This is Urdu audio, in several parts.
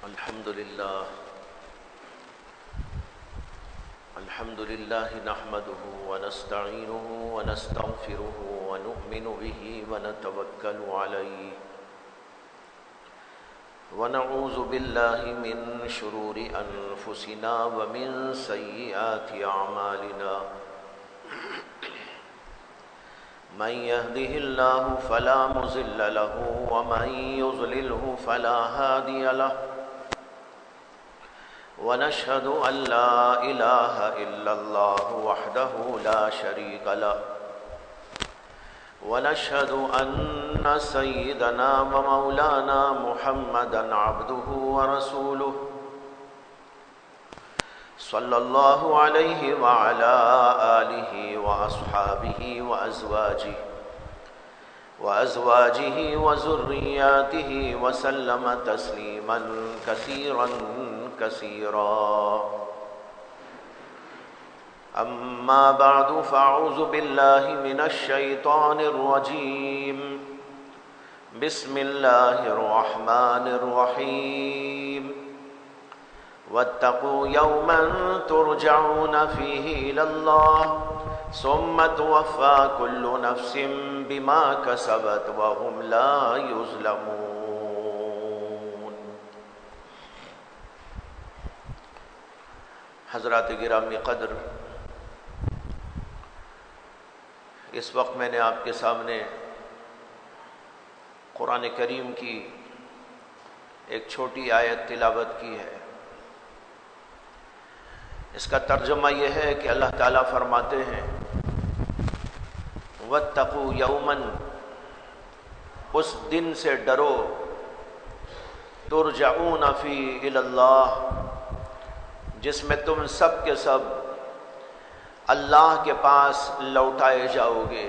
الحمد لله نحمده ونستعينه ونستغفره ونؤمن به ونتوكل عليه ونعوذ بالله من شرور أنفسنا ومن سيئات أعمالنا من يهده الله فلا مضل له ومن يضلله فلا هادي له ونشهد أن لا إله إلا الله وحده لا شريك له ونشهد أن سيدنا ومولانا محمدا عبده ورسوله صلى الله عليه وعلى آله وأصحابه وأزواجه وذرياته وسلم تسليما كثيرا أما بعد فأعوذ بالله من الشيطان الرجيم بسم الله الرحمن الرحيم واتقوا يوما ترجعون فيه إلى الله ثم توفى كل نفس بما كسبت وهم لا يظلمون. حضرات گرامی قدر، اس وقت میں نے آپ کے سامنے قرآن کریم کی ایک چھوٹی آیت تلاوت کی ہے. اس کا ترجمہ یہ ہے کہ اللہ تعالیٰ فرماتے ہیں وَاتَّقُوا يَوْمًا، اس دن سے ڈرو، تُرْجَعُونَ فِيهِ إِلَى اللَّهِ، جس میں تم سب کے سب اللہ کے پاس لوٹائے جاؤ گے.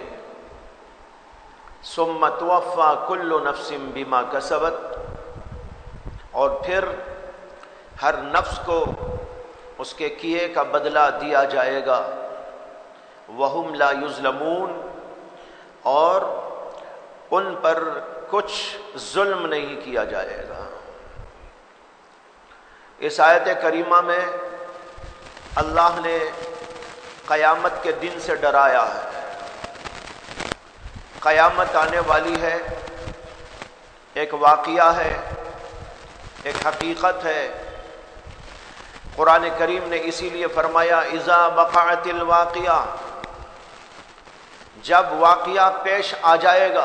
ثُمَّ تُوَفَّى كُلُّ نَفْسٍ بِمَا كَسَبَتْ، اور پھر ہر نفس کو اس کے کیے کا بدلہ دیا جائے گا. وَهُمْ لَا يُظْلَمُونَ، اور ان پر کچھ ظلم نہیں کیا جائے گا. اس آیت کریمہ میں اللہ نے قیامت کے دن سے ڈرایا ہے. قیامت آنے والی ہے، ایک واقعہ ہے، ایک حقیقت ہے. قرآن کریم نے اسی لیے فرمایا اذا وقعت الواقعہ، جب واقعہ پیش آ جائے گا،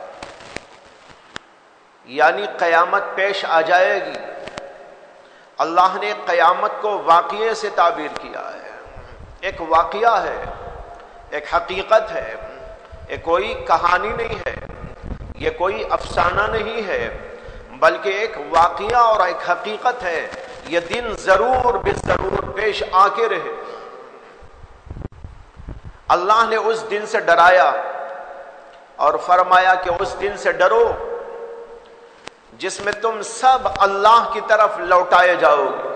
یعنی قیامت پیش آ جائے گی. اللہ نے قیامت کو واقعے سے تعبیر کیا ہے. ایک واقعہ ہے، ایک حقیقت ہے، یہ کوئی کہانی نہیں ہے، یہ کوئی افسانہ نہیں ہے، بلکہ ایک واقعہ اور ایک حقیقت ہے. یہ دن ضرور بالضرور پیش آ کے رہے. اللہ نے اس دن سے ڈرایا اور فرمایا کہ اس دن سے ڈرو جس میں تم سب اللہ کی طرف لوٹائے جاؤ گے.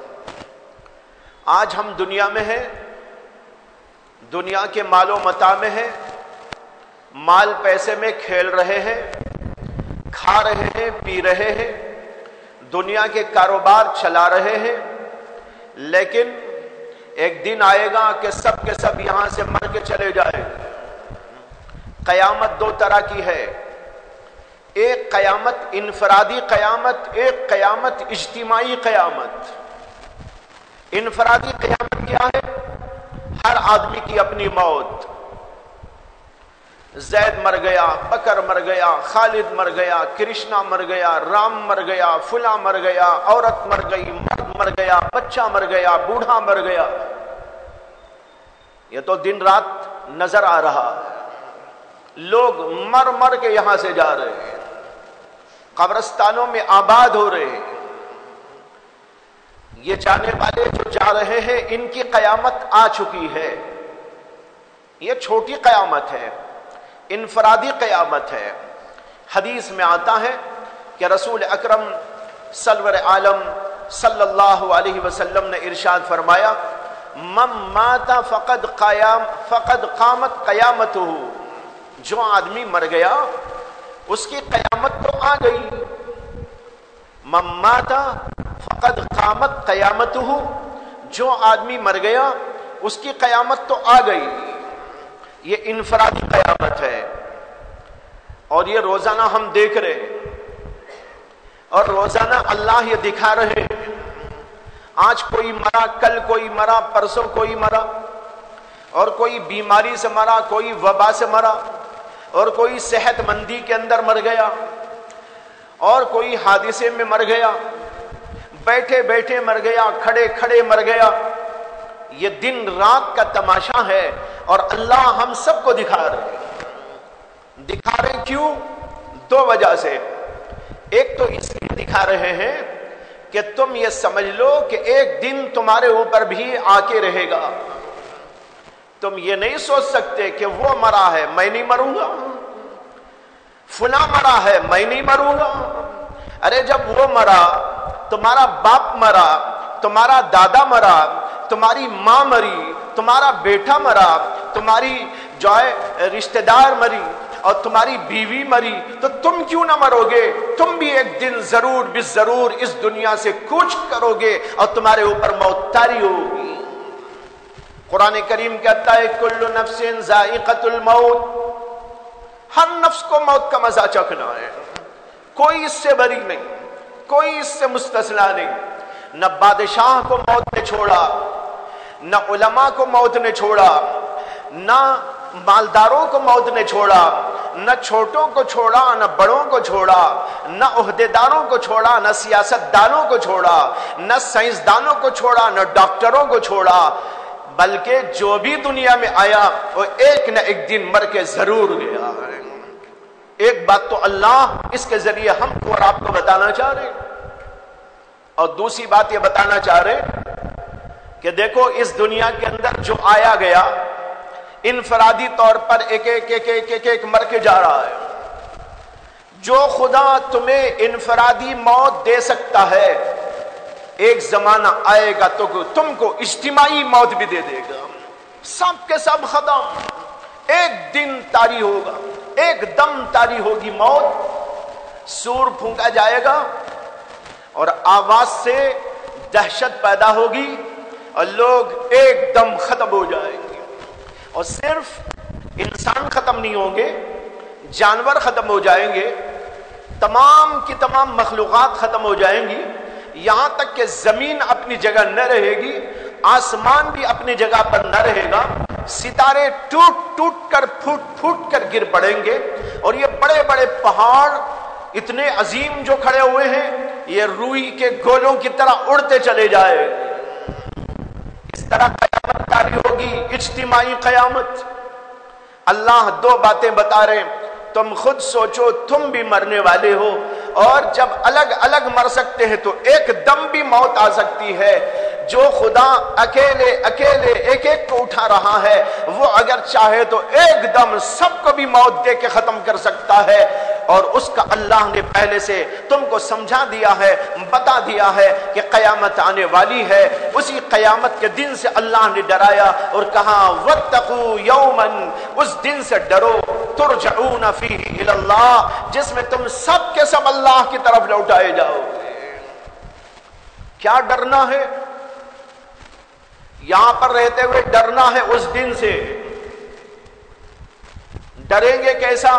آج ہم دنیا میں ہیں، دنیا کے مال و متاع میں ہیں، مال پیسے میں کھیل رہے ہیں، کھا رہے ہیں، پی رہے ہیں، دنیا کے کاروبار چلا رہے ہیں. لیکن ایک دن آئے گا کہ سب کے سب یہاں سے مر کے چلے جائیں. قیامت دو طرح کی ہے، ایک قیامت انفرادی قیامت، ایک قیامت اجتماعی قیامت. انفرادی قیامت کیا ہے؟ ہر آدمی کی اپنی موت. زید مر گیا، بکر مر گیا، خالد مر گیا، کرشنا مر گیا، رام مر گیا، فلاں مر گیا، عورت مر گئی، مرد مر گیا، بچہ مر گیا، بوڑھا مر گیا. یہ تو دن رات نظر آ رہا ہے. لوگ مر مر کے یہاں سے جا رہے ہیں، قبرستانوں میں آباد ہو رہے ہیں. یہ جانے والے جو جا رہے ہیں ان کی قیامت آ چکی ہے. یہ چھوٹی قیامت ہے، انفرادی قیامت ہے. حدیث میں آتا ہے کہ رسول اکرم سرور عالم صلی اللہ علیہ وسلم نے ارشاد فرمایا من مات فقد قامت قیامتہ، جو آدمی مر گیا اس کی قیامت تو آ گئی. من مات فقد قامت قیامتہ، جو آدمی مر گیا اس کی قیامت تو آ گئی. یہ انفرادی قیامت ہے، اور یہ روزانہ ہم دیکھ رہے ہیں، اور روزانہ اللہ یہ دکھا رہے ہیں. آج کوئی مرا، کل کوئی مرا، پرسوں کوئی مرا، اور کوئی بیماری سے مرا، کوئی وبا سے مرا، اور کوئی صحت مندی کے اندر مر گیا، اور کوئی حادثے میں مر گیا، بیٹھے بیٹھے مر گیا، کھڑے کھڑے مر گیا. یہ دن رات کا تماشا ہے، اور اللہ ہم سب کو دکھا رہے ہیں. دکھا رہے کیوں؟ دو وجہ سے. ایک تو اس لیے دکھا رہے ہیں کہ تم یہ سمجھ لو کہ ایک دن تمہارے اوپر بھی آ کے رہے گا. تم یہ نہیں سوچ سکتے کہ وہ مرا ہے میں نہیں مروں گا، فلاں مرا ہے میں نہیں مروں گا. ارے جب وہ مرا، تمہارا باپ مرا، تمہارا دادا مرا، تمہاری ماں مری، تمہارا بیٹا مرا، تمہاری جو ہے رشتہ دار مری، اور تمہاری بیوی مری، تو تم کیوں نہ مرو گے؟ تم بھی ایک دن ضرور بالضرور اس دنیا سے کوچ کرو گے، اور تمہارے اوپر موت طاری ہوگی. قرآن کریم کہتا ہے کل نفس ذائقۃ الموت، ہر نفس کو موت کا مزہ چکھنا ہے. کوئی اس سے بری نہیں، کوئی اس سے مستثنا نہیں. نہ بادشاہ کو موت نے چھوڑا، نہ علماء کو موت نے چھوڑا، نہ مالداروں کو موت نے چھوڑا، نہ چھوٹوں کو چھوڑا، نہ بڑوں کو چھوڑا، نہ عہدیداروں کو چھوڑا، نہ سیاست دانوں کو چھوڑا، نہ سائنسدانوں کو چھوڑا، نہ ڈاکٹروں کو چھوڑا. بلکہ جو بھی دنیا میں آیا وہ ایک نہ ایک دن مر کے ضرور گیا. ایک بات تو اللہ اس کے ذریعے ہم کو اور آپ کو بتانا چاہ رہے ہیں، اور دوسری بات یہ بتانا چاہ رہے کہ دیکھو اس دنیا کے اندر جو آیا گیا انفرادی طور پر ایک ایک ایک ایک ایک ایک مر کے جا رہا ہے. جو خدا تمہیں انفرادی موت دے سکتا ہے، ایک زمانہ آئے گا تو تم کو اجتماعی موت بھی دے دے گا. سب کے سب ختم، ایک دن طاری ہوگا، ایک دم طاری ہوگی موت. سور پھونکا جائے گا اور آواز سے دہشت پیدا ہوگی، اور لوگ ایک دم ختم ہو جائیں گے. اور صرف انسان ختم نہیں ہوں گے، جانور ختم ہو جائیں گے، تمام کی تمام مخلوقات ختم ہو جائیں گی. یہاں تک کہ زمین اپنی جگہ نہ رہے گی، آسمان بھی اپنی جگہ پر نہ رہے گا. ستارے ٹوٹ ٹوٹ کر پھوٹ پھوٹ کر گر پڑیں گے، اور یہ بڑے بڑے پہاڑ اتنے عظیم جو کھڑے ہوئے ہیں یہ روئی کے گولوں کی طرح اڑتے چلے جائے. اس طرح قیامت طاری ہوگی، اجتماعی قیامت. اللہ دو باتیں بتا رہے ہیں، تم خود سوچو تم بھی مرنے والے ہو، اور جب الگ الگ مر سکتے ہیں تو ایک دم بھی موت آ سکتی ہے. جو خدا اکیلے اکیلے ایک ایک کو اٹھا رہا ہے، وہ اگر چاہے تو ایک دم سب کو بھی موت دے کے ختم کر سکتا ہے. اور اس کا اللہ نے پہلے سے تم کو سمجھا دیا ہے، بتا دیا ہے کہ قیامت آنے والی ہے. اسی قیامت کے دن سے اللہ نے ڈرایا اور کہا واتقوا یوما، اس دن سے ڈرو ترجعون فیہ الی اللہ، جس میں تم سب کے سب اللہ کی طرف لوٹائے جاؤ. کیا ڈرنا ہے؟ یہاں پر رہتے ہوئے ڈرنا ہے اس دن سے. ڈریں گے کیسا؟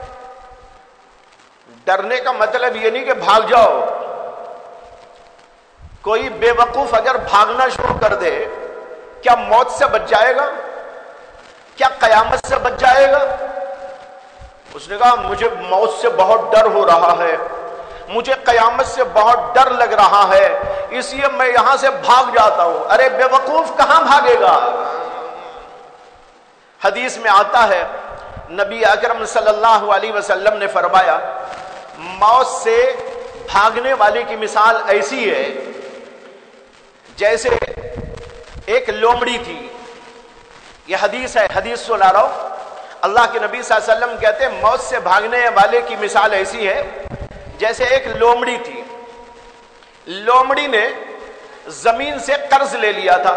ڈرنے کا مطلب یہ نہیں کہ بھاگ جاؤ. کوئی بے وقوف اگر بھاگنا شروع کر دے، کیا موت سے بچ جائے گا؟ کیا قیامت سے بچ جائے گا؟ اس نے کہا مجھے موت سے بہت ڈر ہو رہا ہے، مجھے قیامت سے بہت ڈر لگ رہا ہے، اس لیے میں یہاں سے بھاگ جاتا ہوں. ارے بے وقوف کہاں بھاگے گا؟ حدیث میں آتا ہے نبی اکرم صلی اللہ علیہ وسلم نے فرمایا موت سے بھاگنے والے کی مثال ایسی ہے جیسے ایک لومڑی تھی. یہ حدیث ہے، حدیث سنا رہا ہوں. اللہ کے نبی صلی اللہ علیہ وسلم کہتے ہیں موت سے بھاگنے والے کی مثال ایسی ہے جیسے ایک لومڑی تھی. لومڑی نے زمین سے قرض لے لیا تھا.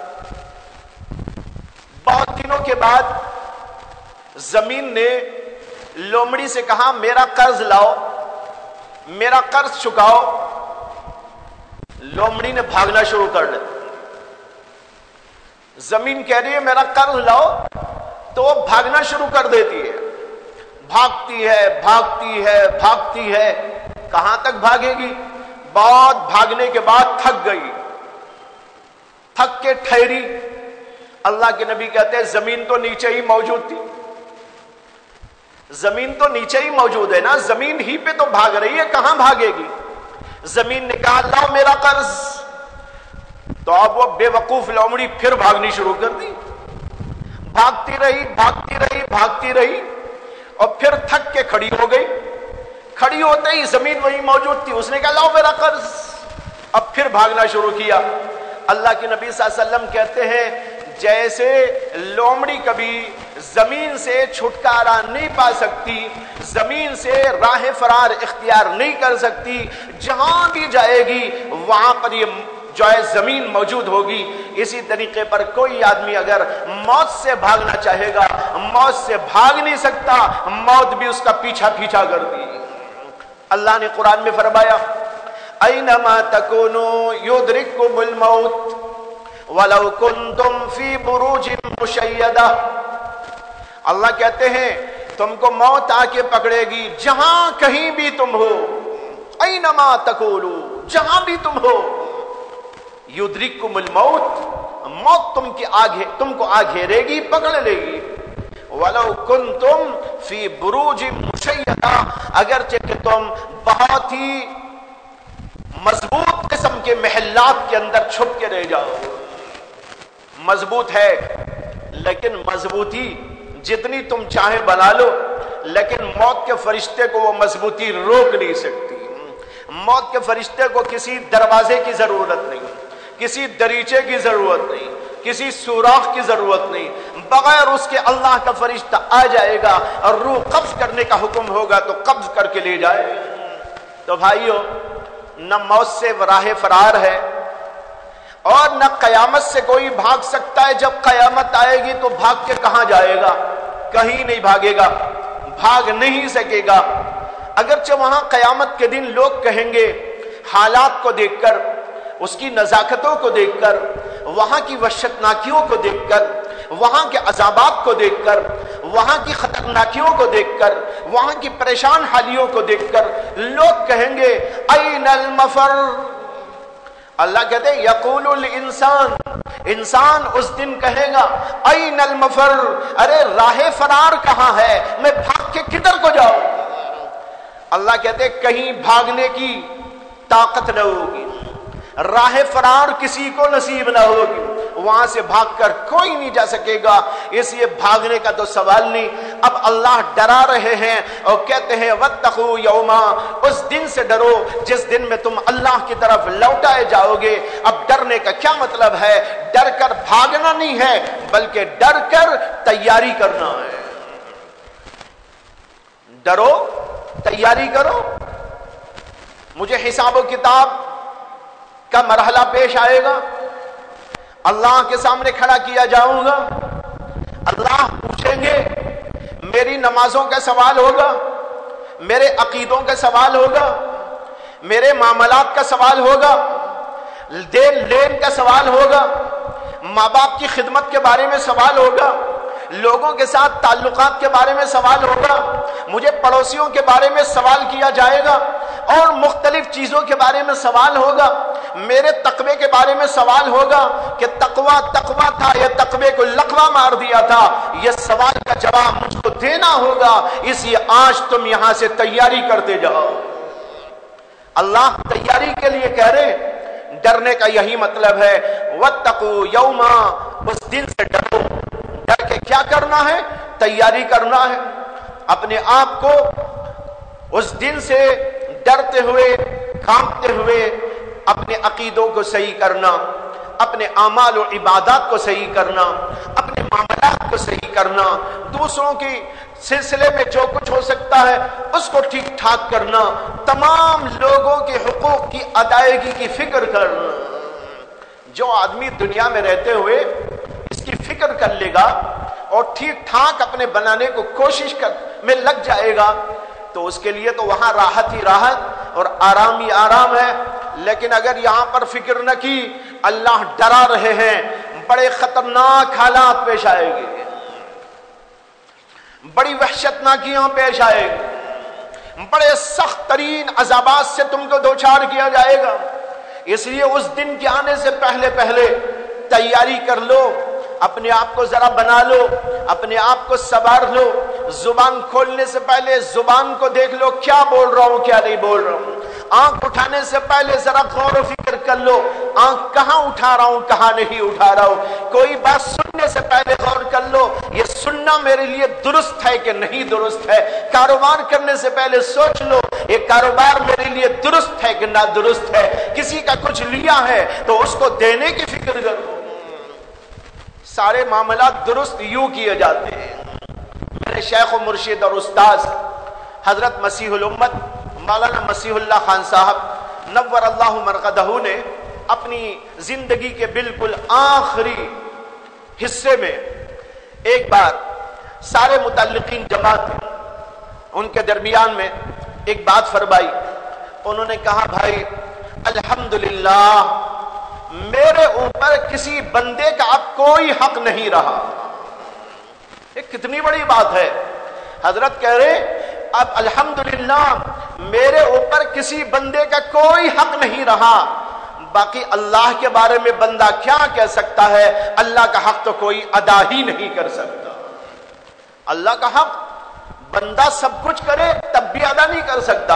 بہت دنوں کے بعد زمین نے لومڑی سے کہا میرا قرض لاؤ، میرا قرض چکاؤ. लोमड़ी ने भागना शुरू कर दिया। जमीन कह रही है मेरा कर्ज लाओ, तो वो भागना शुरू कर देती है। भागती है भागती है भागती है, कहां तक भागेगी? बहुत भागने के बाद थक गई, थक के ठहरी। अल्लाह के नबी कहते हैं जमीन तो नीचे ही मौजूद थी, जमीन तो नीचे ही मौजूद है ना, जमीन ही पे तो भाग रही है, कहां भागेगी? जमीन ने कहा लाओ मेरा कर्ज। तो अब वो बेवकूफ लोमड़ी फिर भागनी शुरू कर दी। भागती रही भागती रही भागती रही और फिर थक के खड़ी हो गई। खड़ी होते ही जमीन वही मौजूद थी, उसने कहा लाओ मेरा कर्ज। अब फिर भागना शुरू किया। अल्लाह के नबी सल्लल्लाहु अलैहि वसल्लम कहते हैं जैसे लोमड़ी कभी जमीन से छुटकारा नहीं पा सकती, जमीन से राह फरार इख्तियार नहीं कर सकती, जहां भी जाएगी वहां पर ये जो है जमीन मौजूद होगी। इसी तरीके पर कोई आदमी अगर मौत से भागना चाहेगा, मौत से भाग नहीं सकता, मौत भी उसका पीछा पीछा करती। अल्लाह ने कुरान में फरमाया ऐनमा तकुनु युद्रिकुमुल मौत वलौ कुंतुम फी बुरूजिन मुशय्यदा। अल्लाह कहते हैं तुमको मौत आके पकड़ेगी जहां कहीं भी तुम हो। ऐनमा तकुनु, जहां भी तुम हो। युद्रिकुमुल मौत, मौत तुमको आघेरेगी, पकड़ लेगी। वलौ कुंतुम फी बुरूजिन मुशय्यदा, अगरचे कि तुम बहुत ही मजबूत किस्म के महल्लात के अंदर छुप के रह जाओ। मजबूत है, लेकिन मजबूती जितनी तुम चाहे बना लो, लेकिन मौत के फरिश्ते को वो मजबूती रोक नहीं सकती। मौत के फरिश्ते को किसी दरवाजे की जरूरत नहीं, किसी दरीचे की जरूरत नहीं, किसी सुराख की जरूरत नहीं, बगैर उसके अल्लाह का फरिश्ता आ जाएगा और रूह कब्ज करने का हुक्म होगा तो कब्ज करके ले जाए। तो भाइयों, न मौत से राह फरार है और न कयामत से कोई भाग सकता है। जब कयामत आएगी तो भाग के कहां जाएगा? कहीं नहीं भागेगा, भाग नहीं सकेगा। अगरचे वहां कयामत के दिन लोग कहेंगे, हालात को देखकर, उसकी नजाकतों को देखकर, वहां की वहशतनाकियों को देखकर, वहां के अजाबात को देखकर, वहां की खतरनाकियों को देखकर, वहां की परेशान हालियों को देखकर लोग कहेंगे ऐनल मफर। अल्लाह कहते यकूलुल इंसान, इंसान उस दिन कहेगा ऐनल मफर, अरे राह फरार कहां है, मैं भाग के किधर को जाऊं? अल्लाह कहते कहीं भागने की ताकत न होगी, राह फरार किसी को नसीब न होगी, वहां से भागकर कोई नहीं जा सकेगा। इसलिए भागने का तो सवाल नहीं। अब अल्लाह डरा रहे हैं और कहते हैं वत्तकू यौमा, उस दिन से डरो जिस दिन में तुम अल्लाह की तरफ लौटाए जाओगे। अब डरने का क्या मतलब है? डर कर भागना नहीं है, बल्कि डर कर तैयारी करना है। डरो, तैयारी करो। मुझे हिसाब किताब का मरहला पेश आएगा, अल्लाह के सामने खड़ा किया जाऊंगा, अल्लाह पूछेंगे, मेरी नमाजों का सवाल होगा, मेरे अकीदों का सवाल होगा, मेरे मामलात का सवाल होगा, देन लेन का सवाल होगा, माँ बाप की खिदमत के बारे में सवाल होगा, लोगों के साथ ताल्लुकात के बारे में सवाल होगा, मुझे पड़ोसियों के बारे में सवाल किया जाएगा और मुख्तलिफ चीजों के बारे में सवाल होगा। मेरे तकवे के बारे में सवाल होगा कि तकवा तकवा था, यह तकवे को लकवा मार दिया था। यह सवाल का जवाब मुझको देना होगा, इसलिए आज तुम यहां से तैयारी करते जाओ। अल्लाह तैयारी के लिए कह रहे, डरने का यही मतलब है। वत्तकू यौमा, उस दिन से डरो। डर के क्या करना है? तैयारी करना है। अपने आप को उस दिन से डरते हुए, कांपते हुए अपने अकीदों को सही करना, अपने आमाल और इबादत को सही करना, अपने मामलात को सही करना, दूसरों की सिलसिले में जो कुछ हो सकता है उसको ठीक ठाक करना, तमाम लोगों के हुकूक की अदायगी की फिक्र करना। जो आदमी दुनिया में रहते हुए इसकी फिक्र कर लेगा और ठीक ठाक अपने बनाने को कोशिश में लग जाएगा, तो उसके लिए तो वहां राहत ही राहत और आराम ही आराम है। لیکن اگر یہاں پر فکر نہ کی، اللہ ڈرا رہے ہیں بڑے خطرناک حالات پیش آئے گی، بڑی وحشتناکیاں پیش آئے گی، بڑے سخت ترین عذابات سے تم کو دوچار کیا جائے گا۔ اس لیے اس دن کے آنے سے پہلے تیاری کر لو، اپنے آپ کو ذرا بنا لو، اپنے آپ کو سنوار لو، زبان کھولنے سے پہلے زبان کو دیکھ لو کیا بول رہا ہوں کیا نہیں بول رہا ہوں، آنکھ اٹھانے سے پہلے ذرا غور و فکر کر لو آنکھ کہاں اٹھا رہا ہوں کہاں نہیں اٹھا رہا ہوں، کوئی بات سننے سے پہلے غور کر لو یہ سننا میرے لیے درست ہے کہ نہیں درست ہے، کاروبار کرنے سے پہلے سوچ لو یہ کاروبار میرے لیے درست ہے کہ نہ درست ہے، کسی کا کچھ لیا ہے تو اس کو دینے کی فکر کرو۔ سارے معاملات درست یوں کیے جاتے ہیں۔ میرے شیخ و مرشد اور استاذ حضرت مسیح الامت مولانا مسیح اللہ خان صاحب نور اللہ مرقدہ نے اپنی زندگی کے بالکل آخری حصے میں ایک بار سارے متعلقین جمع تھے، ان کے درمیان میں ایک بات فرمائی، انہوں نے کہا بھائی الحمدللہ میرے اوپر کسی بندے کا اب کوئی حق نہیں رہا۔ یہ کتنی بڑی بات ہے، حضرت کہہ رہے اب الحمدللہ میرے اوپر کسی بندے کا کوئی حق نہیں رہا، باقی اللہ کے بارے میں بندہ کیا کہہ سکتا ہے، اللہ کا حق تو کوئی ادا ہی نہیں کر سکتا۔ اللہ کا حق بندہ سب کچھ کرے تب بھی ادا نہیں کر سکتا،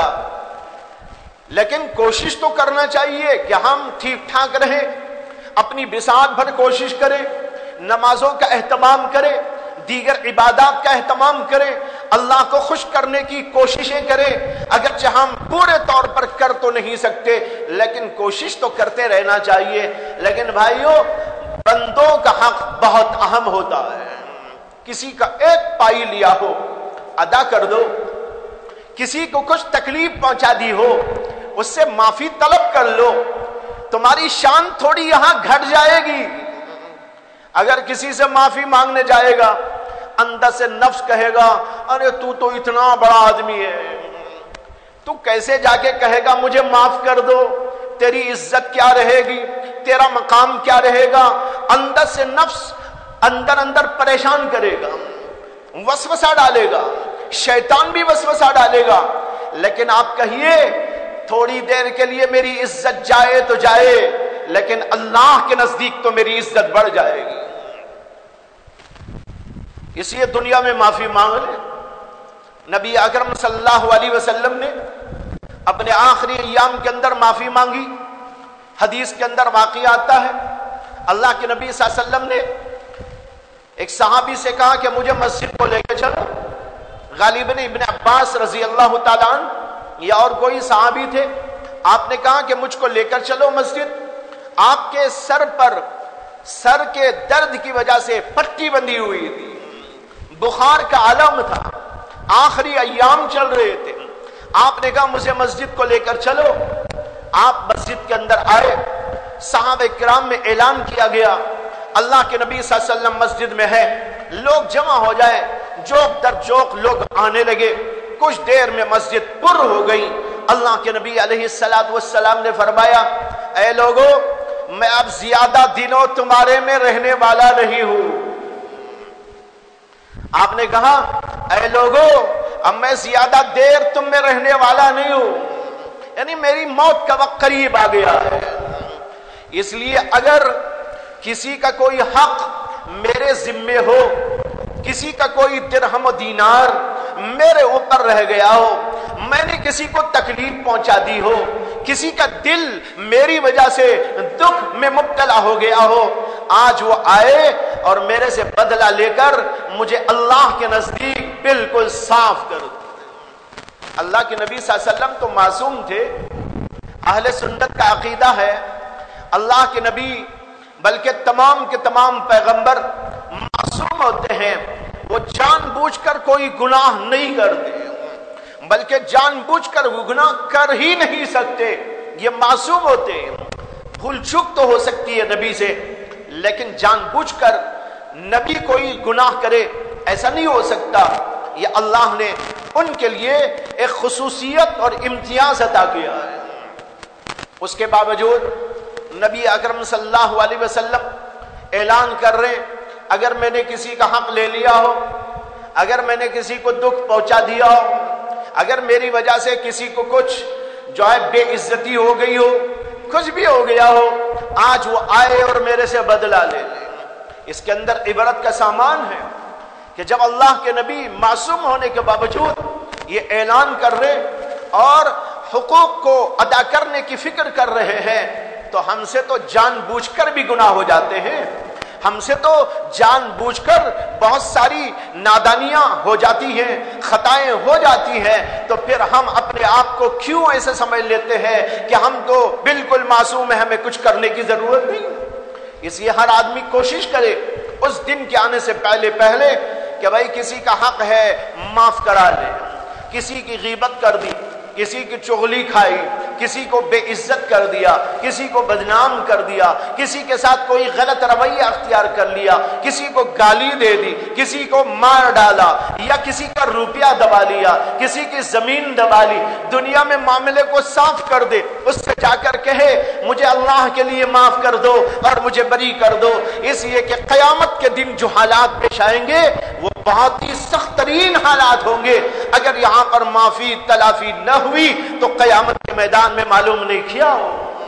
لیکن کوشش تو کرنا چاہیے کہ ہم ٹھیک ٹھاک رہیں، اپنی بساط بھر کوشش کریں، نمازوں کا اہتمام کریں، دیگر عبادات کا اہتمام کریں، اللہ کو خوش کرنے کی کوششیں کریں، اگرچہ ہم پورے طور پر کر تو نہیں سکتے لیکن کوشش تو کرتے رہنا چاہیے۔ لیکن بھائیوں بندوں کا حق بہت اہم ہوتا ہے، کسی کا ایک پائی لیا ہو ادا کر دو، کسی کو کچھ تکلیف پہنچا دی ہو اس سے معافی طلب کر لو، تمہاری شان تھوڑی یہاں گھٹ جائے گی۔ اگر کسی سے معافی مانگنے جائے گا اندر سے نفس کہے گا ارے تو اتنا بڑا آدمی ہے، تو کیسے جا کے کہے گا مجھے معاف کر دو، تیری عزت کیا رہے گی، تیرا مقام کیا رہے گا، اندر سے نفس اندر پریشان کرے گا، وسوسہ ڈالے گا، شیطان بھی وسوسہ ڈالے گا۔ لیکن آپ کہیے تھوڑی دیر کے لیے میری عزت جائے تو جائے لیکن اللہ کے نزدیک تو میری عزت بڑھ جائے گی، اس لیے دنیا میں معافی مانگ لے۔ نبی اکرم صلی اللہ علیہ وسلم نے اپنے آخری ایام کے اندر معافی مانگی، حدیث کے اندر واقعہ آتا ہے اللہ کے نبی صلی اللہ علیہ وسلم نے ایک صحابی سے کہا کہ مجھے مسجد کو لے کے چلو، غالباً ابن عباس رضی اللہ تعالیٰ عنہ یا اور کوئی صحابی تھے، آپ نے کہا کہ مجھ کو لے کر چلو مسجد۔ آپ کے سر پر سر کے درد کی وجہ سے پٹی بندھی ہوئی تھی، بخار کا عالم تھا، آخری ایام چل رہے تھے، آپ نے کہا مجھے مسجد کو لے کر چلو۔ آپ مسجد کے اندر آئے، صحابہ کرام میں اعلان کیا گیا اللہ کے نبی صلی اللہ علیہ وسلم مسجد میں ہے، لوگ جمع ہو جائے، جوک در جوک لوگ آنے لگے، کچھ دیر میں مسجد پر ہو گئی۔ اللہ کے نبی علیہ السلام نے فرمایا اے لوگو میں اب زیادہ دنوں تمہارے میں رہنے والا نہیں ہوں۔ آپ نے کہا اے لوگو اب میں زیادہ دیر تم میں رہنے والا نہیں ہوں، یعنی میری موت کا وقت قریب آ گیا ہے۔ اس لیے اگر کسی کا کوئی حق میرے ذمے ہو، کسی کا کوئی درہم و دینار میرے اوپر رہ گیا ہو، میں نے کسی کو تکلیف پہنچا دی ہو، کسی کا دل میری وجہ سے دکھ میں مبتلا ہو گیا ہو، آج وہ آئے اور میرے سے بدلہ لے کر مجھے اللہ کے نزدیک بالکل صاف کر دو۔ اللہ کے نبی صلی اللہ علیہ وسلم تو معصوم تھے، اہل سنت کا عقیدہ ہے اللہ کے نبی بلکہ تمام کے تمام پیغمبر معصوم ہوتے ہیں، وہ جان بوجھ کر کوئی گناہ نہیں کرتے، بلکہ جان بوجھ کر وہ گناہ کر ہی نہیں سکتے، یہ معصوم ہوتے ہیں۔ بھول چوک تو ہو سکتی ہے نبی سے، لیکن جان بوجھ کر نبی کوئی گناہ کرے ایسا نہیں ہو سکتا۔ یہ اللہ نے ان کے لیے ایک خصوصیت اور امتیاز عطا کیا ہے۔ اس کے باوجود نبی اکرم صلی اللہ علیہ وسلم اعلان کر رہے ہیں اگر میں نے کسی کا حق لے لیا ہو، اگر میں نے کسی کو دکھ پہنچا دیا ہو، اگر میری وجہ سے کسی کو کچھ جو ہے بے عزتی ہو گئی ہو، کچھ بھی ہو گیا ہو، آج وہ آئے اور میرے سے بدلہ لے لے۔ اس کے اندر عبرت کا سامان ہے کہ جب اللہ کے نبی معصوم ہونے کے باوجود یہ اعلان کر رہے اور حقوق کو ادا کرنے کی فکر کر رہے ہیں تو ہم سے تو جان بوجھ کر بھی گناہ ہو جاتے ہیں، ہم سے تو جان بوجھ کر بہت ساری نادانیاں ہو جاتی ہیں، خطائیں ہو جاتی ہیں، تو پھر ہم اپنے آپ کو کیوں ایسے سمجھ لیتے ہیں کہ ہم تو بالکل معصوم ہیں، ہمیں کچھ کرنے کی ضرورت نہیں۔ اس لیے ہر آدمی کوشش کرے اس دن کے آنے سے پہلے کہ بھائی کسی کا حق ہے معاف کرا لے، کسی کی غیبت کر دی، کسی کی چغلی کھائی، کسی کو بے عزت کر دیا، کسی کو بدنام کر دیا، کسی کے ساتھ کوئی غلط رویہ اختیار کر لیا، کسی کو گالی دے دی، کسی کو مار ڈالا، یا کسی کا روپیہ دبا لیا، کسی کی زمین دبا لی، دنیا میں معاملے کو صاف کر دے، اس سے جا کر کہے مجھے اللہ کے لیے معاف کر دو اور مجھے بری کر دو۔ اس لیے کہ قیامت کے دن جو حالات پیش آئیں گے وہ بہت ہی سخت ترین حالات ہوں گے۔ اگر یہاں پر معافی تلافی نہ ہوئی تو قیامت کے میدان میں معلوم نہیں کیا ہو۔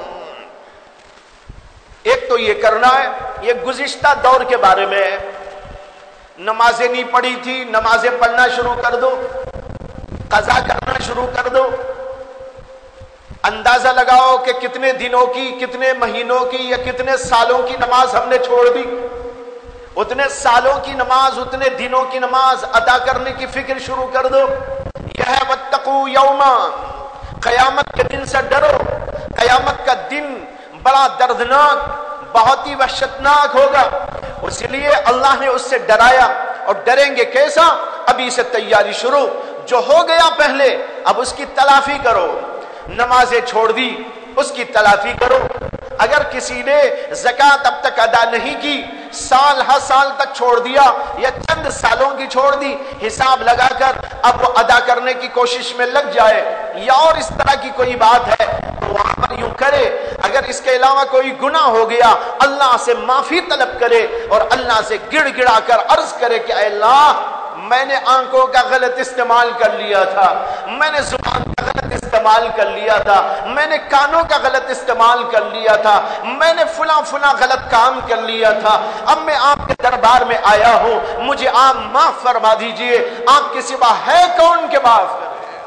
ایک تو یہ کرنا ہے، یہ گزشتہ دور کے بارے میں ہے، نمازیں نہیں پڑھی تھی، نمازیں پڑھنا شروع کر دو، قضا کرنا شروع کر دو۔ اندازہ لگاؤ کہ کتنے دنوں کی، کتنے مہینوں کی یا کتنے سالوں کی نماز ہم نے چھوڑ دی۔ اتنے سالوں کی نماز، اتنے دنوں کی نماز ادا کرنے کی فکر شروع کر دو۔ یہ ہے واتقوا یوما، قیامت کے دن سے ڈرو۔ قیامت کا دن بڑا دردناک، بہت ہی وحشتناک ہوگا، اس لیے اللہ نے اس سے ڈرایا۔ اور ڈریں گے کیسا؟ ابھی سے تیاری شروع، جو ہو گیا پہلے اب اس کی تلافی کرو۔ نمازیں چھوڑ دی، اس کی تلافی کرو۔ اگر کسی نے زکوٰۃ اب تک ادا نہیں کی، سال ہر سال تک چھوڑ دیا یا چند سالوں کی چھوڑ دی، حساب لگا کر اب وہ ادا کرنے کی کوشش میں لگ جائے، یا اور اس طرح کی کوئی بات ہے تو وہاں پر یوں کرے۔ اگر اس کے علاوہ کوئی گناہ ہو گیا اللہ سے معافی طلب کرے اور اللہ سے گڑ گڑا کر عرض کرے کہ اے اللہ میں نے آنکھوں کا غلط استعمال کر لیا تھا، میں نے زبان کا غلط استعمال کر لیا تھا، میں نے کانوں کا غلط استعمال کر لیا تھا، میں نے فلاں غلط کام کر لیا تھا، اب میں آپ کے دربار میں آیا ہوں، مجھے آپ معاف فرما دیجئے، آپ کے سوا ہے کون کہ معاف کرے؟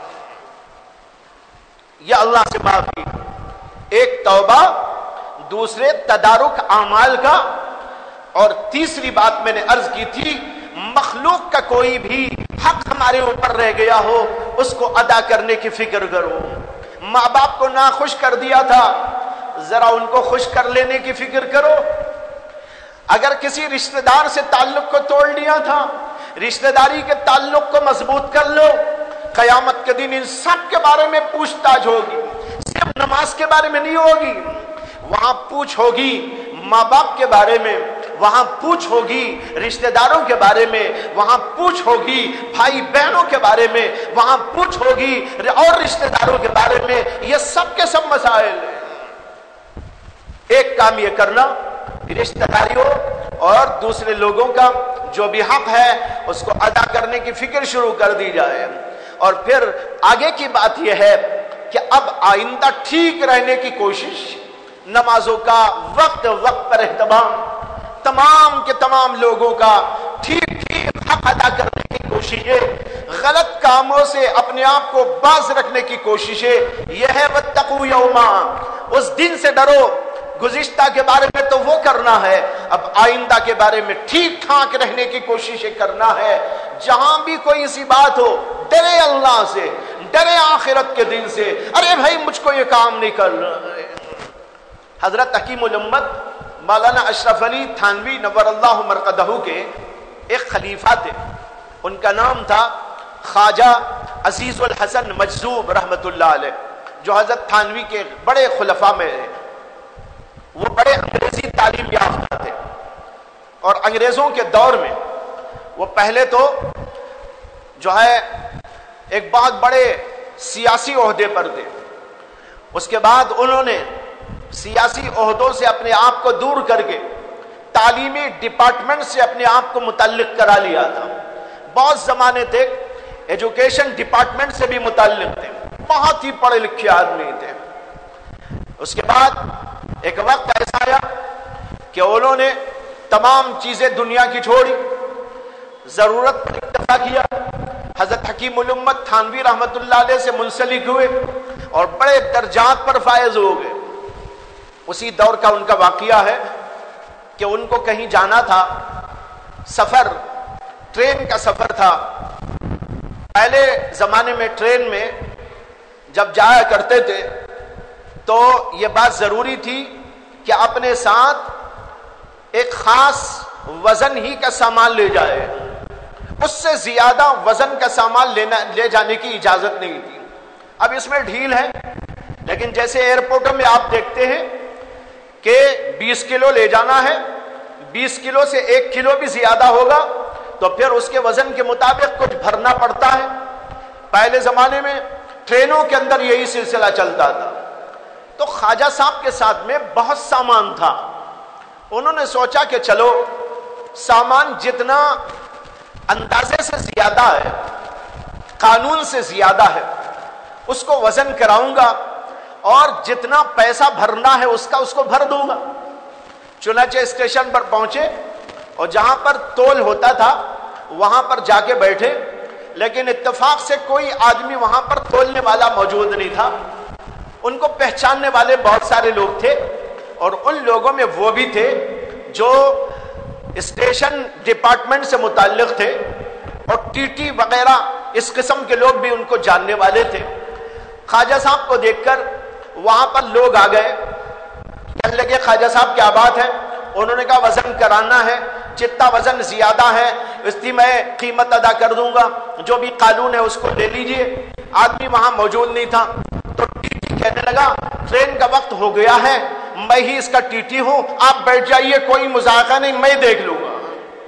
یہ اللہ سے معافی، ایک توبہ، دوسرے تدارک اعمال کا، اور تیسری بات میں نے عرض کی تھی مخلوق کا کوئی بھی حق ہمارے اوپر رہ گیا ہو اس کو ادا کرنے کی فکر کرو۔ ماں باپ کو ناخوش کر دیا تھا، ذرا ان کو خوش کر لینے کی فکر کرو۔ اگر کسی رشتہ دار سے تعلق کو توڑ لیا تھا، رشتہ داری کے تعلق کو مضبوط کر لو۔ قیامت کے دن ان سب کے بارے میں پوچھ تاچھ ہوگی، صرف نماز کے بارے میں نہیں ہوگی، وہاں پوچھ ہوگی ماں باپ کے بارے میں، وہاں پوچھ ہوگی رشتہ داروں کے بارے میں، وہاں پوچھ ہوگی بھائی بہنوں کے بارے میں، وہاں پوچھ ہوگی اور رشتہ داروں کے بارے میں۔ یہ سب کے سب مسائل ہیں۔ ایک کام یہ کرنا، رشتہ داریوں اور دوسرے لوگوں کا جو بھی حق ہے اس کو ادا کرنے کی فکر شروع کر دی جائے۔ اور پھر آگے کی بات یہ ہے کہ اب آئندہ ٹھیک رہنے کی کوشش، نمازوں کا وقت پر اہتمام، تمام کے تمام لوگوں کا ٹھیک حق ادا کرنے کی کوششیں، غلط کاموں سے اپنے آپ کو باز رکھنے کی کوششیں، یہ ہے واتقوا یوما، اس دن سے ڈرو۔ گزشتہ کے بارے میں تو وہ کرنا ہے، اب آئندہ کے بارے میں ٹھیک ٹھاک رہنے کی کوششیں کرنا ہے۔ جہاں بھی کوئی سی بات ہو ڈرے اللہ سے، ڈرے آخرت کے دن سے۔ ارے بھائی مجھ کو یہ کام نہیں کرنا۔ حضرت حکیم الامت مولانا اشرف علی تھانوی نور اللہ مرقدہ کے ایک خلیفہ تھے، ان کا نام تھا خواجہ عزیز الحسن مجذوب رحمت اللہ علیہ، جو حضرت تھانوی کے بڑے خلفاء میں ہیں۔ وہ بڑے انگریزی تعلیم یافتہ تھے، اور انگریزوں کے دور میں وہ پہلے تو جو ہے ایک بہت بڑے سیاسی عہدے پر تھے، اس کے بعد انہوں نے سیاسی عہدوں سے اپنے آپ کو دور کر کے تعلیمی ڈپارٹمنٹ سے اپنے آپ کو متعلق کرا لیا تھا. بہت زمانے تک ایجوکیشن ڈپارٹمنٹ سے بھی متعلق تھے, بہت ہی پڑھے لکھے آدمی تھے. اس کے بعد ایک وقت ایسا آیا کہ انہوں نے تمام چیزیں دنیا کی چھوڑی, ضرورت پر اکتفا کیا. حضرت حکیم الامت تھانوی رحمت اللہ علیہ سے منسلک ہوئے اور بڑے درجات پر فائز ہو گئے. اسی دور کا ان کا واقعہ ہے کہ ان کو کہیں جانا تھا, سفر ٹرین کا سفر تھا. پہلے زمانے میں ٹرین میں جب جایا کرتے تھے تو یہ بات ضروری تھی کہ اپنے ساتھ ایک خاص وزن ہی کا سامان لے جائے, اس سے زیادہ وزن کا سامان لے جانے کی اجازت نہیں تھی. اب اس میں ڈھیل ہے, لیکن جیسے ایئرپورٹوں میں آپ دیکھتے ہیں کہ 20 کلو لے جانا ہے, 20 کلو سے 1 کلو بھی زیادہ ہوگا تو پھر اس کے وزن کے مطابق کچھ بھرنا پڑتا ہے. پہلے زمانے میں ٹرینوں کے اندر یہی سلسلہ چلتا تھا. تو خواجہ صاحب کے ساتھ میں بہت سامان تھا. انہوں نے سوچا کہ چلو سامان جتنا اندازے سے زیادہ ہے, قانون سے زیادہ ہے, اس کو وزن کراؤں گا اور جتنا پیسہ بھرنا ہے اس کو بھر دوں گا. چنانچہ اسٹیشن پر پہنچے اور جہاں پر تول ہوتا تھا وہاں پر جا کے بیٹھے, لیکن اتفاق سے کوئی آدمی وہاں پر تولنے والا موجود نہیں تھا. ان کو پہچاننے والے بہت سارے لوگ تھے اور ان لوگوں میں وہ بھی تھے جو اسٹیشن ڈپارٹمنٹ سے متعلق تھے اور ٹی ٹی وغیرہ اس قسم کے لوگ بھی ان کو جاننے والے تھے. خواجہ صاحب کو دیکھ کر وہاں پر لوگ آ گئے, کہنے لگے خواجہ صاحب کیا بات ہے؟ انہوں نے کہا وزن کرانا ہے, جتنا وزن زیادہ ہے اس کی میں قیمت ادا کر دوں گا, جو بھی قانون ہے اس کو لے لیجئے. آدمی وہاں موجود نہیں تھا تو ٹی ٹی کہنے لگا ٹرین کا وقت ہو گیا ہے, میں ہی اس کا ٹی ٹی ہوں, آپ بیٹھ جائیے, کوئی مذاکرہ نہیں, میں دیکھ لوں گا.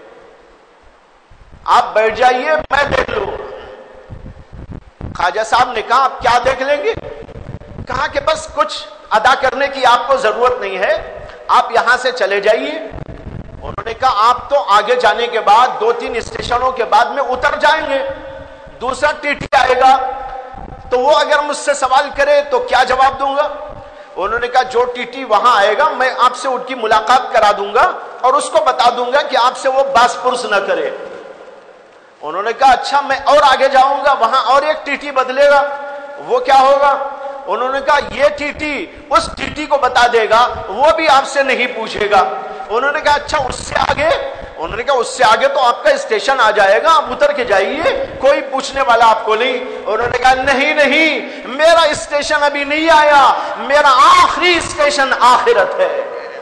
آپ بیٹھ جائیے, میں دیکھ لوں گا. خواجہ صاحب نے کہا آپ کیا دیکھ لیں گے؟ کہا کہ بس کچھ ادا کرنے کی آپ کو ضرورت نہیں ہے, آپ یہاں سے چلے جائیے. انہوں نے کہا آپ تو آگے جانے کے بعد 2-3 اسٹیشنوں کے بعد میں اتر جائیں گے, دوسرا ٹی ٹی آئے گا تو وہ اگر مجھ سے سوال کرے تو کیا جواب دوں گا؟ انہوں نے کہا جو ٹی ٹی وہاں آئے گا میں آپ سے ان کی ملاقات کرا دوں گا اور اس کو بتا دوں گا کہ آپ سے وہ باس پرس نہ کرے. انہوں نے کہا اچھا میں اور آگے جاؤں گا, وہاں اور ایک ٹی ٹی بدلے گا, وہ کیا ہوگا؟ انہوں نے کہا یہ ٹی ٹی اس ٹی ٹی کو بتا دے گا, وہ بھی آپ سے نہیں پوچھے گا. انہوں نے کہا اچھا اس سے آگے؟ انہوں نے کہا اس سے آگے تو آپ کا اسٹیشن آ جائے گا, آپ اتر کے جائیے, کوئی پوچھنے والا آپ کو نہیں. انہوں نے کہا نہیں, میرا اسٹیشن ابھی نہیں آیا, میرا آخری اسٹیشن آخرت ہے,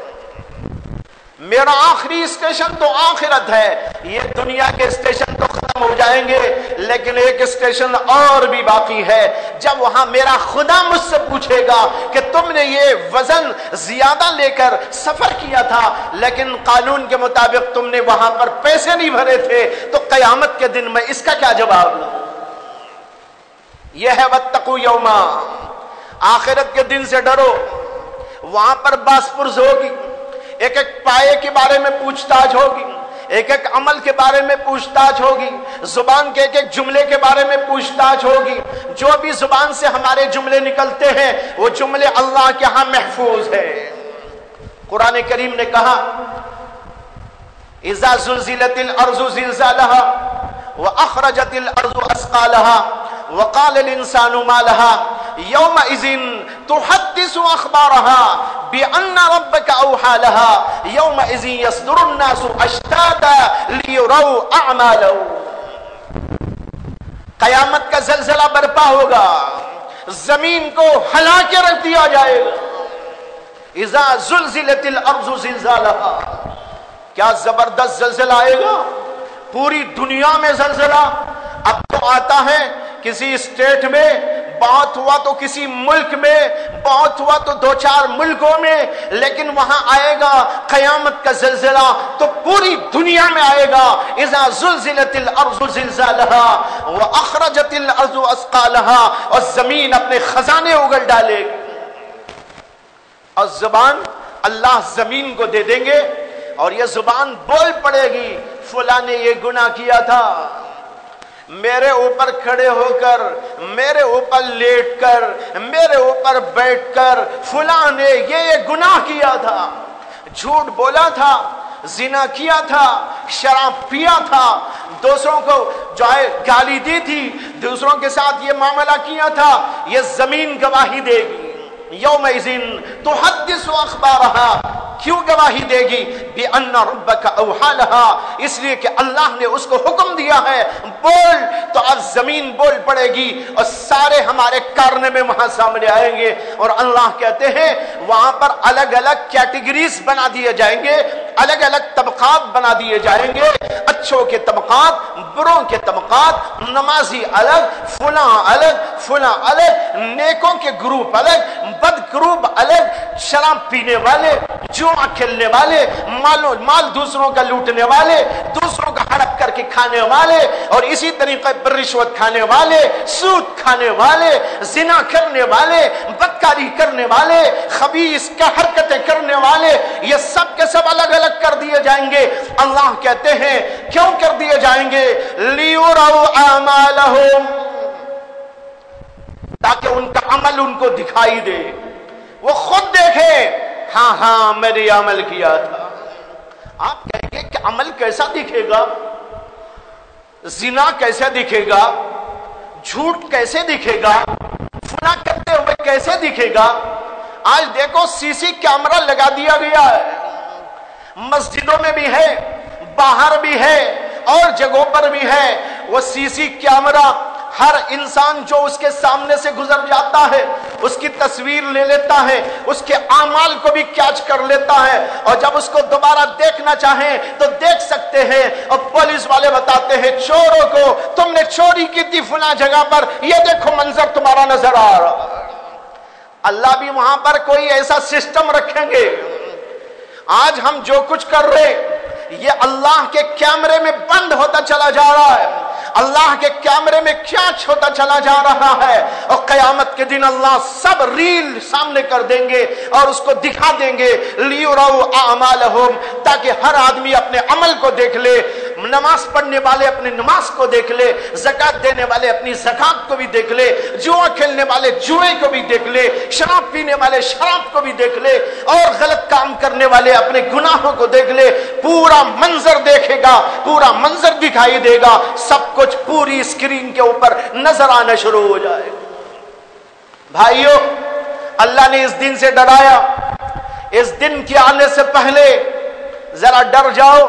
میرا آخری اسٹیشن تو آخرت ہے. یہ دنیا کے اسٹیشن تو ختم ہو جائیں گے لیکن ایک اسٹیشن اور بھی باقی ہے, جب وہاں میرا خدا مجھ سے پوچھے گا کہ تم نے یہ وزن زیادہ لے کر سفر کیا تھا لیکن قانون کے مطابق تم نے وہاں پر پیسے نہیں بھرے تھے, تو قیامت کے دن میں اس کا کیا جواب دوں؟ یہ ہے واتقوا یوما, آخرت کے دن سے ڈرو. وہاں پر باس پرس ہوگی, ایک ایک پائے کے بارے میں پوچھ تاچھ ہوگی, ایک ایک عمل کے بارے میں پوچھ تاچھ ہوگی, زبان کے ایک ایک جملے کے بارے میں پوچھ تاچھ ہوگی. جو بھی زبان سے ہمارے جملے نکلتے ہیں وہ جملے اللہ کے ہاں محفوظ ہے. قرآن کریم نے کہا اذا زلزلت الارض زلزالها واخرجت الارض اثقالها وقال الانسان ما لها يومئذ تحدث اخبارها بان ربك اوحى لها يومئذ يصدر الناس اشتاتا ليروا اعمالهم. قیامت کا زلزلہ برپا ہوگا, زمین کو ہلا کے رکھ دیا جائے گا. اذا زلزلت الارض زلزالها, کیا زبردست زلزلہ آئے گا, پوری دنیا میں زلزلہ. اب تو آتا ہے کسی اسٹیٹ میں, بہت ہوا تو کسی ملک میں, بہت ہوا تو 2-4 ملکوں میں, لیکن وہاں آئے گا قیامت کا زلزلہ تو پوری دنیا میں آئے گا. اذا زلزلت الارض زلزالها واخرجت الارض اثقالها, اور زمین اپنے خزانے اگل ڈالے گی. اور زبان اللہ زمین کو دے دیں گے اور یہ زبان بول پڑے گی فلاں نے یہ گناہ کیا تھا، میرے اوپر کھڑے ہو کر، میرے اوپر لیٹ کر، میرے اوپر بیٹھ کر فلاں نے یہ گناہ کیا تھا، جھوٹ بولا تھا، زنا کیا تھا، شراب پیا تھا، دوسروں کو جو ہے گالی دی تھی، دوسروں کے ساتھ یہ معاملہ کیا تھا، یہ زمین گواہی دے گی۔ یومئذ تحدث اخبارہا، کیوں گواہی دے گی؟ بِأَنَّ رَبَّكَ أَوْحَىٰ لَهَا، اس لیے کہ اللہ نے اس کو حکم دیا ہے بول، تو اب زمین بول پڑے گی اور سارے ہمارے کارنامے وہاں سامنے آئیں گے۔ اور اللہ کہتے ہیں وہاں پر الگ الگ کیٹیگریز بنا دیے جائیں گے، الگ الگ طبقات بنا دیے جائیں گے، اچھوں کے طبقات، بروں کے طبقات، نمازی الگ، فلاں الگ، فلاں الگ، نیکوں کے گروپ الگ، بد گروپ الگ، شراب پینے والے، جوا کھیلنے والے، مال دوسروں کا لوٹنے والے، دوسروں کا ہڑپ کر کے کھانے والے، اور اسی طریقے پر رشوت کھانے والے، سود کھانے والے، زنا کرنے والے، بدکاری کرنے والے، خبیث کا حرکتیں کرنے والے، یہ سب کے سب الگ الگ کر دیے جائیں گے۔ اللہ کہتے ہیں کیوں کر دیے جائیں گے؟ لیُرَوْا أَعْمَالَهُمْ، تاکہ ان کا عمل ان کو دکھائی دے، وہ خود دیکھے ہاں ہاں میں نے عمل کیا تھا۔ آپ کہیں گے کہ عمل کیسا دکھے گا؟ زنا کیسے دکھے گا؟ جھوٹ کیسے دکھے گا؟ فنا کرتے ہوئے کیسے دکھے گا؟ آج دیکھو سی سی کیمرہ لگا دیا گیا ہے، مسجدوں میں بھی ہے، باہر بھی ہے، اور جگہوں پر بھی ہے۔ وہ سی سی کیمرہ ہر انسان جو اس کے سامنے سے گزر جاتا ہے اس کی تصویر لے لیتا ہے، اس کے اعمال کو بھی کیچ کر لیتا ہے، اور جب اس کو دوبارہ دیکھنا چاہیں تو دیکھ سکتے ہیں۔ اور پولیس والے بتاتے ہیں چوروں کو تم نے چوری کی تھی فلاں جگہ پر، یہ دیکھو منظر تمہارا نظر آ رہا۔ اللہ بھی وہاں پر کوئی ایسا سسٹم رکھیں گے۔ آج ہم جو کچھ کر رہے یہ اللہ کے کیمرے میں بند ہوتا چلا جا رہا ہے، اللہ کے کیمرے میں کیچ ہوتا چلا جا رہا ہے، اور قیامت کے دن اللہ سب ریل سامنے کر دیں گے اور اس کو دکھا دیں گے۔ لیُرَوْا أَعْمَالَهُمْ، تاکہ ہر آدمی اپنے عمل کو دیکھ لے، نماز پڑھنے والے اپنی نماز کو دیکھ لے، زکات دینے والے اپنی زکات کو بھی دیکھ لے، جوا کھیلنے والے جوئے کو بھی دیکھ لے، شراب پینے والے شراب کو بھی دیکھ لے، اور غلط کام کرنے والے اپنے گناہوں کو دیکھ لے۔ پورا منظر دیکھے گا، پورا منظر دکھائی دے گا، سب کچھ پوری اسکرین کے اوپر نظر آنا شروع ہو جائے۔ بھائیو، اللہ نے اس دن سے ڈرایا، اس دن کے آنے سے پہلے ذرا ڈر جاؤ۔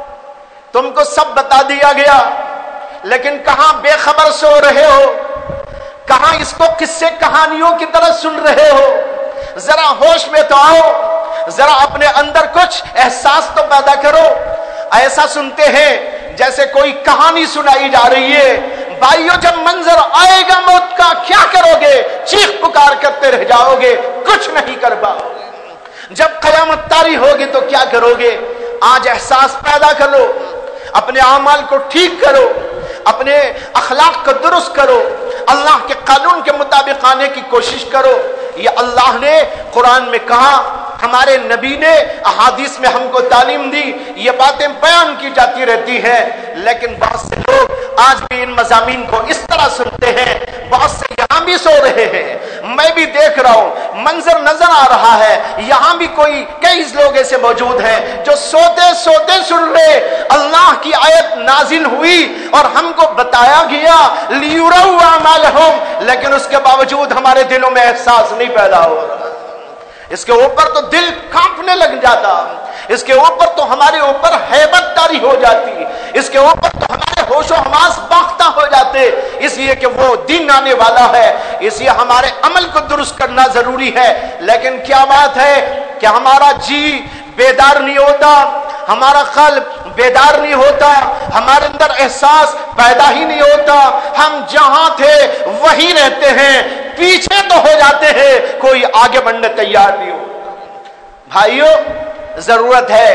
تم کو سب بتا دیا گیا، لیکن کہاں بے خبر سو رہے ہو، کہاں اس کو قصے کہانیوں کی طرح سن رہے ہو؟ ذرا ہوش میں تو آؤ، ذرا اپنے اندر کچھ احساس تو پیدا کرو۔ ایسا سنتے ہیں جیسے کوئی کہانی سنائی جا رہی ہے۔ بھائیو، جب منظر آئے گا موت کا کیا کرو گے؟ چیخ پکار کرتے رہ جاؤ گے، کچھ نہیں کر پاؤ گے۔ جب قیامت طاری ہوگی تو کیا کرو گے؟ آج احساس پیدا کرو، اپنے اعمال کو ٹھیک کرو، اپنے اخلاق کو درست کرو، اللہ کے قانون کے مطابق آنے کی کوشش کرو۔ یہ اللہ نے قرآن میں کہا، ہمارے نبی نے احادیث میں ہم کو تعلیم دی، یہ باتیں بیان کی جاتی رہتی ہیں، لیکن بہت سے لوگ آج بھی ان مضامین کو اس طرح سنتے ہیں۔ بہت سے یہاں بھی سو رہے ہیں، میں بھی دیکھ رہا ہوں، منظر نظر آ رہا ہے، یہاں بھی کئی لوگ ایسے موجود ہیں جو سوتے سوتے سن رہے۔ اللہ کی آیت نازل ہوئی اور ہم کو بتایا گیا لیُرَوْا أَعْمَالَهُمْ، لیکن اس کے باوجود ہمارے دلوں میں احساس نہیں پیدا ہو رہا۔ اس کے اوپر تو دل کانپنے لگ جاتا، اس کے اوپر تو ہمارے اوپر ہیبت طاری ہو جاتی، اس کے اوپر تو ہمارے ہوش و حواس باختہ ہو جاتے، اس لیے کہ وہ دن آنے والا ہے، اس لیے ہمارے عمل کو درست کرنا ضروری ہے۔ لیکن کیا بات ہے کہ ہمارا جی بیدار نہیں ہوتا، ہمارا قلب بیدار نہیں ہوتا، ہمارے اندر احساس پیدا ہی نہیں ہوتا، ہم جہاں تھے وہی رہتے ہیں، پیچھے تو ہو جاتے ہیں، کوئی آگے بڑھنے تیار نہیں ہوتا۔ بھائیو، ضرورت ہے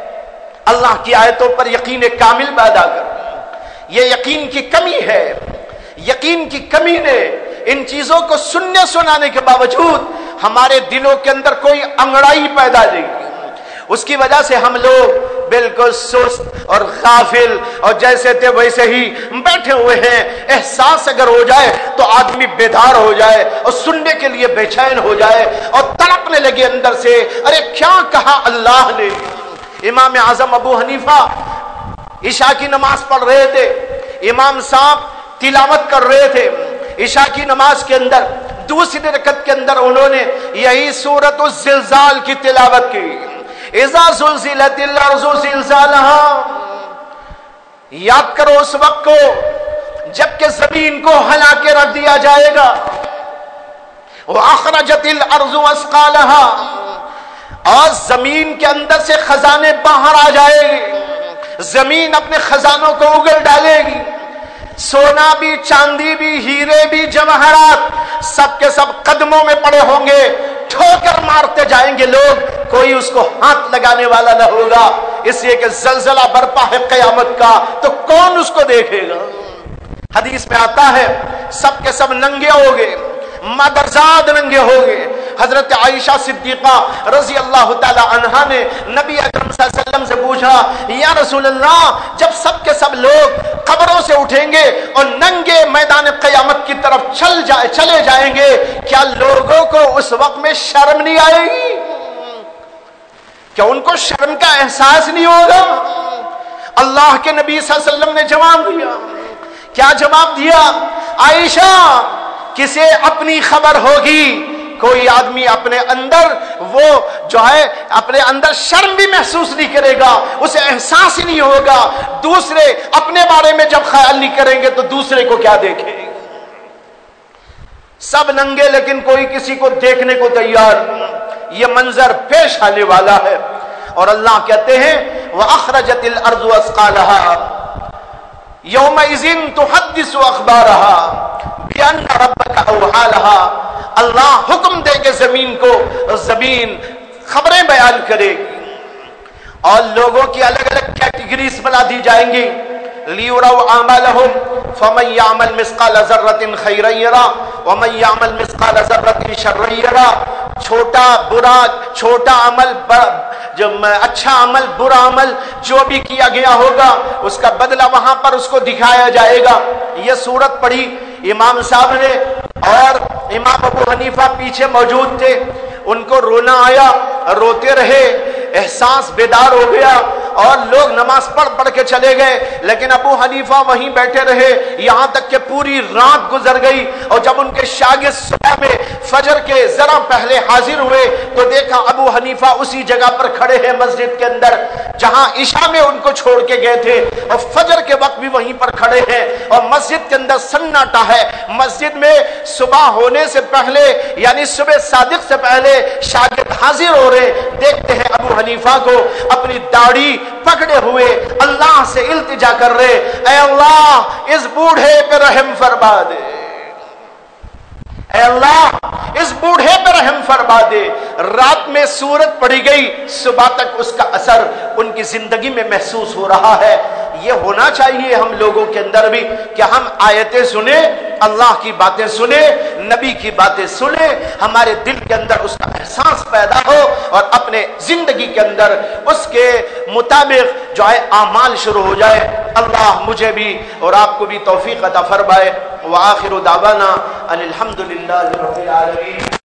اللہ کی آیتوں پر یقین کامل پیدا کر۔ یہ یقین کی کمی ہے، یقین کی کمی نے ان چیزوں کو سننے سنانے کے باوجود ہمارے دلوں کے اندر کوئی انگڑائی پیدا نہیں کی، اس کی وجہ سے ہم لوگ بالکل سست اور غافل اور جیسے تھے ویسے ہی بیٹھے ہوئے ہیں۔ احساس اگر ہو جائے تو آدمی بیدار ہو جائے اور سننے کے لیے بے چین ہو جائے اور تڑپنے لگے اندر سے، ارے کیا کہا اللہ نے۔ امام اعظم ابو حنیفہ عشاء کی نماز پڑھ رہے تھے، امام صاحب تلاوت کر رہے تھے عشاء کی نماز کے اندر، دوسری رکعت کے اندر انہوں نے یہی سورۃ الزلزال کی تلاوت کی، اذا زلزلت الارض زلزالها۔ یاد کرو اس وقت کو جب کہ زمین کو ہلا کے رکھ دیا جائے گا، واخرجت الارض اثقالها، اور زمین کے اندر سے خزانے باہر آ جائے گی، زمین اپنے خزانوں کو اگل ڈالے گی، سونا بھی، چاندی بھی، ہیرے بھی، جواہرات سب کے سب قدموں میں پڑے ہوں گے، ٹھوکر مارتے جائیں گے لوگ، کوئی اس کو ہاتھ لگانے والا نہ ہوگا، اس لیے کہ زلزلہ برپا ہے قیامت کا، تو کون اس کو دیکھے گا۔ حدیث میں آتا ہے سب کے سب ننگے ہو گئے، مادرزاد ننگے ہو گئے۔ حضرت عائشہ صدیقہ رضی اللہ تعالی عنہا نے نبی اکرم صلی اللہ علیہ وسلم سے پوچھا، یا رسول اللہ، جب سب کے سب لوگ قبروں سے اٹھیں گے اور ننگے میدان قیامت کی طرف چلے جائیں گے، کیا لوگوں کو اس وقت میں شرم نہیں آئے گی؟ کیا ان کو شرم کا احساس نہیں ہوگا؟ اللہ کے نبی صلی اللہ علیہ وسلم نے جواب دیا، کیا جواب دیا؟ عائشہ، کسے اپنی خبر ہوگی، کوئی آدمی اپنے اندر وہ جو ہے اپنے اندر شرم بھی محسوس نہیں کرے گا، اسے احساس ہی نہیں ہوگا، دوسرے اپنے بارے میں جب خیال نہیں کریں گے تو دوسرے کو کیا دیکھیں گے؟ سب ننگے لیکن کوئی کسی کو دیکھنے کو تیار، یہ منظر پیش آنے والا ہے۔ اور اللہ کہتے ہیں وَأَخْرَجَتِ الْأَرْضُ أَثْقَالَهَا يَوْمَئِذٍ تُحَدِّثُ أَخْبَارَهَا بِأَنَّ رَبَّكَ أَوْحَىٰ لَهَا۔ اللہ حکم دے گے زمین کو، زمین خبریں بیان کرے گی اور لوگوں کی الگ الگ کیٹیگریز بنا دی جائیں گی، لِيُرَوْا أَعْمَالَهُمْ فَمَن يَعْمَلْ مِثْقَالَ ذَرَّةٍ خَيْرًا يَرَهُ وَمَن يَعْمَلْ مِثْقَالَ ذَرَّةٍ شَرًّا يَرَهُ۔ چھوٹا برا، چھوٹا عمل، جو اچھا عمل، برا عمل جو بھی کیا گیا ہوگا اس کا بدلہ وہاں پر اس کو دکھایا جائے گا۔ یہ صورت پڑھی امام صاحب نے اور امام ابو حنیفہ پیچھے موجود تھے، ان کو رونا آیا، روتے رہے، احساس بیدار ہو گیا اور لوگ نماز پڑھ کے چلے گئے، لیکن ابو حنیفہ وہیں بیٹھے رہے یہاں تک کہ پوری رات گزر گئی۔ اور جب ان کے شاگرد صبح میں فجر کے ذرا پہلے حاضر ہوئے تو دیکھا ابو حنیفہ اسی جگہ پر کھڑے ہیں مسجد کے اندر جہاں عشاء میں ان کو چھوڑ کے گئے تھے، اور فجر کے وقت بھی وہیں پر کھڑے ہیں، اور مسجد کے اندر سناٹا ہے۔ مسجد میں صبح ہونے سے پہلے یعنی صبح صادق سے پہلے شاگرد حاضر ہو رہے، دیکھتے ہیں ابو حنیفہ کو اپنی داڑھی پکڑے ہوئے اللہ سے التجا کر رہے، اے اللہ اس بوڑھے پہ رحم فرما دے، اے اللہ اس بوڑھے پہ رحم فرما دے۔ رات میں سورت پڑھی گئی، صبح تک اس کا اثر ان کی زندگی میں محسوس ہو رہا ہے۔ یہ ہونا چاہیے ہم لوگوں کے اندر بھی کہ ہم آیتیں سنیں، اللہ کی باتیں سنیں، نبی کی باتیں سنیں، ہمارے دل کے اندر اس کا احساس پیدا ہو اور اپنے زندگی کے اندر اس کے مطابق جو ہے اعمال شروع ہو جائے۔ اللہ مجھے بھی اور آپ کو بھی توفیق عطا فرمائے۔ وآخر دعوانا ان الحمد للہ رب العالمین۔